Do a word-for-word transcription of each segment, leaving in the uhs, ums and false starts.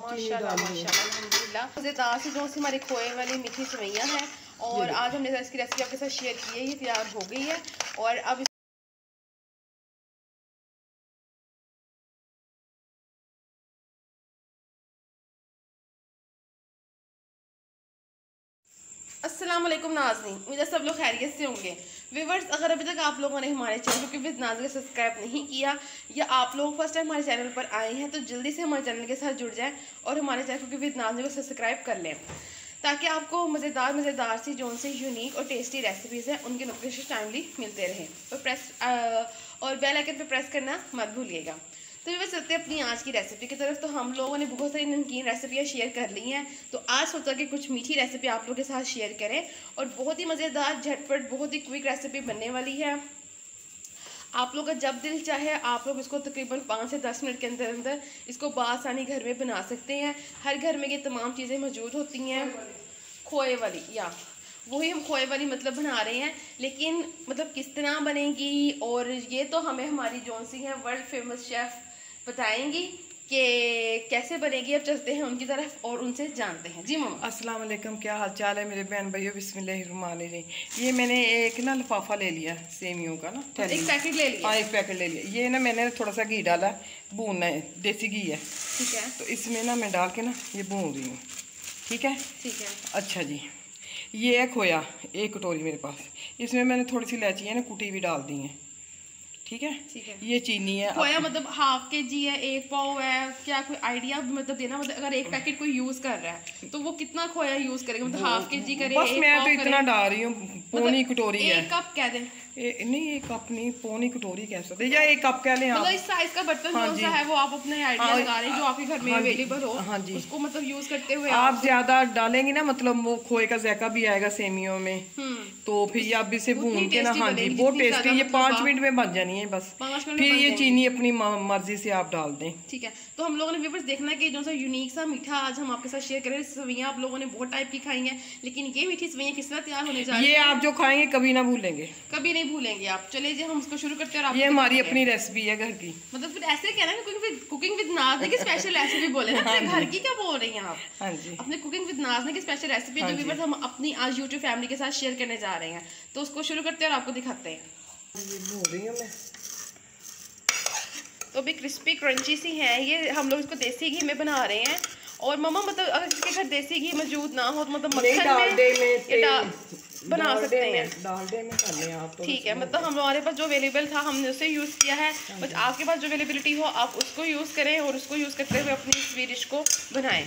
माशाल्लाह माशाल्लाह अल्हम्दुलिल्लाह। मज़ेदार से जो सी हमारी खोए वाली मीठी सेवइयाँ हैं और आज हमने इसकी रेसिपी आपके साथ शेयर की है, ये तैयार हो गई है। और अब अस्सलाम वालेकुम नाज़रीन, उम्मीद सब लोग खैरियत से होंगे। व्यूवर्स, अगर अभी तक आप लोगों ने हमारे चैनल को विद नाज़ सब्सक्राइब नहीं किया या आप लोग फर्स्ट टाइम हमारे चैनल पर आए हैं तो जल्दी से हमारे चैनल के साथ जुड़ जाएं और हमारे चैनल को विद नाज़ को सब्सक्राइब कर लें, ताकि आपको मज़ेदार मज़ेदार सी जोन से यूनिक और टेस्टी रेसिपीज़ हैं उनके नोटिफिकेशन टाइमली मिलते रहें। और प्रेस और बेल आइकन पर प्रेस करना मत भूलिएगा। तो ये चलते अपनी आज की रेसिपी की तरफ। तो हम लोगों ने बहुत सारी नमकीन रेसिपियाँ शेयर कर ली हैं, तो आज सोचा कि कुछ मीठी रेसिपी आप लोगों के साथ शेयर करें और बहुत ही मज़ेदार झटपट बहुत ही क्विक रेसिपी बनने वाली है। आप लोग का जब दिल चाहे आप लोग इसको तकरीबन पाँच से दस मिनट के अंदर अंदर इसको बासानी घर में बना सकते हैं। हर घर में ये तमाम चीज़ें मौजूद होती हैं। खोए वाली या वही हम खोए वाली मतलब बना रहे हैं, लेकिन मतलब किस तरह बनेगी और ये तो हमें हमारी जौन सी है वर्ल्ड फेमस शेफ़ बताएंगी कि कैसे बनेगी। अब चलते हैं उनकी तरफ और उनसे जानते हैं। जी मम्मा। अस्सलाम वालेकुम, क्या हाल चाल है मेरे बहन भाइयों। बिस्मिल्लाहिर्रहमानिर्रहीम। ये मैंने एक ना लिफाफा ले लिया सेमियों का ना, एक पैकेट ले लिया। हाँ एक पैकेट ले लिया। ये ना मैंने थोड़ा सा घी डाला, भूनना है, देसी घी है, ठीक है। तो इसमें ना मैं डाल के ना ये भून रही हूँ। ठीक है ठीक है। अच्छा जी, ये है खोया एक कटोरी मेरे पास, इसमें मैंने थोड़ी सी इलायची है ना कुटी भी डाल दी है। ठीक है ठीक है। ये चीनी है। खोया मतलब हाफ के जी है, एक पाव है, क्या कोई आइडिया मतलब देना, मतलब अगर एक पैकेट कोई यूज कर रहा है तो वो कितना खोया यूज करेगा, मतलब हाफ के जी करे, बस एक मैं पाव तो इतना करे? डाल रही हूँ, पौनी मतलब कटोरी है। एक कप कह दें? ए, नहीं एक कप नहीं, पौनी कटोरी कह सकते या एक कप कह लें आप। मतलब इस साइज का बर्तन हाँ जो सा है वो आप अपने आइडिया हाँ, लगा रहे हैं जो आपके घर में हाँ अवेलेबल हो। हाँ जी, उसको मतलब यूज करते हुए आप ज्यादा डालेंगे ना मतलब वो खोए का जायका भी आएगा सेमियों में, तो फिर ये आप इसे भून के ना, हाँ जी बहुत टेस्टी, ये पाँच मिनट में बन जानी है बस। फिर ये चीनी अपनी मर्जी से आप डाल दें। ठीक है। तो हम लोगों ने व्यूअर्स देखना है कि जो सा यूनिक सा मीठा आज हम आपके साथ शेयर करें। सेवइयां आप लोगों ने बहुत टाइप की खाई हैं, लेकिन ये मीठी सेवइयां किस तरह तैयार होने जा रही है ये आप जो खाएंगे कभी ना भूलेंगे, कभी नहीं भूलेंगे आप। चलिए जी हम इसको शुरू करते हैं। ये हमारी अपनी रेसिपी है घर की। मतलब फिर ऐसे कहना है cooking with cooking with Naaz की स्पेशल रेसिपी बोले ना, अपने घर की क्या बोल रही हैं आप? हाँ जी, अपने कुकिंग विद नाज़ की स्पेशल रेसिपी जो व्यूअर्स हम अपनी आज यूट्यूब फैमिली के साथ शेयर करने जा रहे हैं, तो उसको शुरू करते हैं और आपको दिखाते हैं। ये भून रही हूं मैं, तो अभी क्रिस्पी क्रंची सी है ये। हम लोग इसको देसी घी में बना रहे हैं। और मम्मा मतलब अगर किसी के घर देसी घी मौजूद ना हो तो मतलब मक्खन में, में बना सकते हैं, डालडे में कर लें आप। ठीक है, मतलब हम हमारे पास जो अवेलेबल था हमने उसे यूज़ किया है। बस आपके पास जो अवेलेबिलिटी हो आप उसको यूज़ करें और उसको यूज़ करते हुए अपनी स्वीट डिश को बनाएं।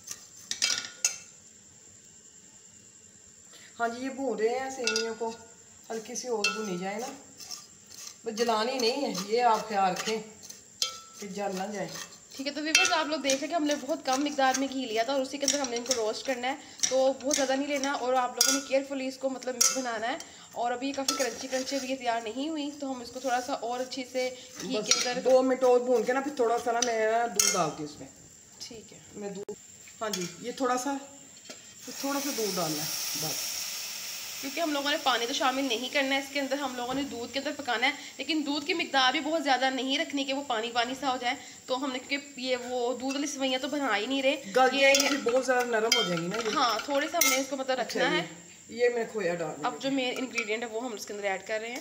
हाँ जी, ये भून रहे हैं सेमियों को, हल्की सी और भुनी जाए ना, बस जलानी नहीं है, ये आप ख्याल रखें कि जल ना जाए। ठीक है। तो व्यूअर्स आप लोग देख रहे कि हमने बहुत कम मिकदार में घी लिया था और उसी के अंदर हमने इनको रोस्ट करना है, तो बहुत ज़्यादा नहीं लेना और आप लोगों ने केयरफुली इसको मतलब बनाना है। और अभी काफ़ी क्रंची क्रंची अभी ये तैयार नहीं हुई, तो हम इसको थोड़ा सा और अच्छी से घी के अंदर दो मिनट और भून के ना फिर थोड़ा सा ना मैं दूध डालती हूँ इसमें। ठीक है, मैं दूध, हाँ जी ये थोड़ा सा थोड़ा सा दूध डालना है बस, क्योंकि हम लोगों ने पानी तो शामिल नहीं करना है इसके अंदर, हम लोगों ने दूध के अंदर पकाना है। लेकिन दूध की मिकदार भी बहुत ज़्यादा नहीं रखनी कि वो पानी पानी सा हो जाए। तो हमने क्योंकि ये वो दूध वाली सेवइयां तो बना ही नहीं रहे, ये, ये बहुत ज़्यादा नरम हो जाएंगी ना ये। हाँ थोड़े सा हमने इसको मतलब रखना है। ये मैं खोया डाल, अब जो मेन इंग्रेडिएंट है वो हम इसके अंदर ऐड कर रहे हैं।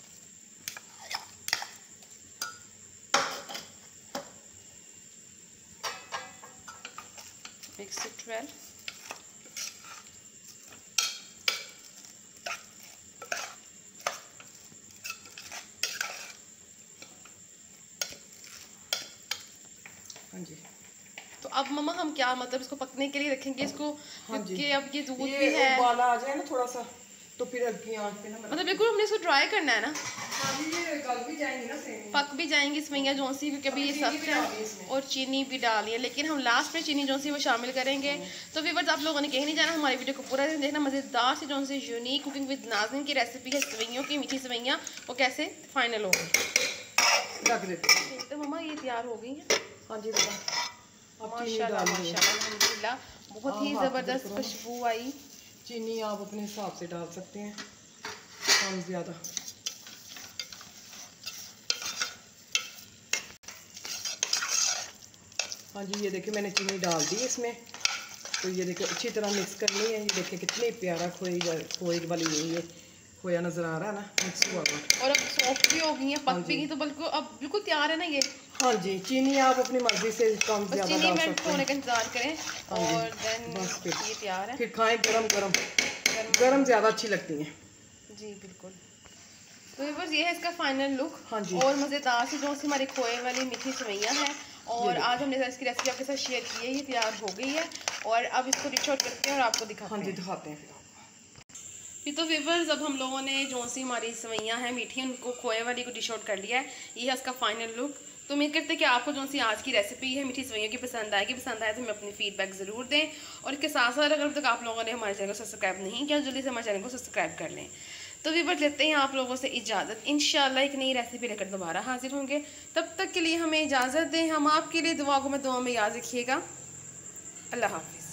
Mix it well. हाँ जी। तो अब मम्मा हम क्या मतलब इसको पकने के लिए रखेंगे इसको? हाँ जी, क्योंकि अब ये दूध ये भी है, उबाला आ जाए ना थोड़ा सा, तो फिर हल्की आंच पे ना मतलब बिल्कुल हमने इसको ड्राई करना है ना। हाँ जी, ये गल भी जाएंगी ना सेम, पक भी जाएंगी सेवइयां जो सी, क्योंकि अभी ये सख्त है और चीनी भी डाली है, लेकिन हम लास्ट में चीनी जो सी वो शामिल करेंगे। तो व्यूअर्स आप लोगों ने कहीं नहीं जाना, हमारी वीडियो को पूरा देखना। मज़ेदार सी जो सी यूनिक कुकिंग विद नाज़रीन की रेसिपी है सेवइयों की, मीठी सेवइयां, वो कैसे फाइनल हो गई रख देते। तो मम्मा ये तैयार हो गई है। हाँ जी बेटा, माशाल्लाह माशाल्लाह अल्हम्दुलिल्लाह, बहुत ही ज़बरदस्त खुशबू आई। चीनी आप अपने हिसाब से डाल सकते हैं, कम ज़्यादा। हाँ जी, ये देखिए मैंने चीनी डाल दी इसमें। तो ये देखिए अच्छी तरह मिक्स करनी है। ये देखिए कितनी प्यारा खोए खोए वाली ये खोया नज़र आ रहा है ना, मिक्स हुआ हुआ। और अब सॉफ्ट भी हो गई है, पक भी गई, तो बिल्कुल अब बिल्कुल तैयार है ना ये। हाँ जी, चीनी आप अपनी मर्जी से कम ज़्यादा डाल सकते हैं। होने का इंतजार करें। हाँ और देन बस फिर ये तैयार है। फिर खाएं गरम गरम गरम ज़्यादा अच्छी लगती हैं जी बिल्कुल। तो ये बस ये है इसका फाइनल लुक। हाँ जी। और मज़ेदार से जो सी हमारी खोए वाली मीठी सेवइयाँ हैं, और आज हमने इसकी रेसिपी आपके साथ शेयर की है, ये तैयार हो गई है। और अब इसको डिश आउट करते हैं और आपको दिखाते हैं। हाँ जी, दिखाते हैं फिर तो व्यूअर्स, अब हम लोगों ने जो सी हमारी सेवइयाँ हैं मीठी, उनको खोए वाली को डिश आउट कर लिया है। ये है उसका फाइनल लुक। तो उम्मीद करते हैं कि आपको जो सी आज की रेसिपी है मीठी सेवइयों की पसंद आएगी। पसंद आए तो हमें अपनी फीडबैक ज़रूर दें। और इसके साथ साथ अगर अब तक आप लोगों ने हमारे चैनल को सब्सक्राइब नहीं किया, जल्दी से हमारे चैनल को सब्सक्राइब कर लें। तो व्यूअर्स, लेते हैं आप लोगों से इजाज़त। इंशाल्लाह एक नई रेसिपी लेकर दोबारा हाजिर होंगे। तब तक के लिए हमें इजाज़त दें। हम आपके लिए दुआ को में दुआ में याद रखिएगा। अल्लाह हाफिज़।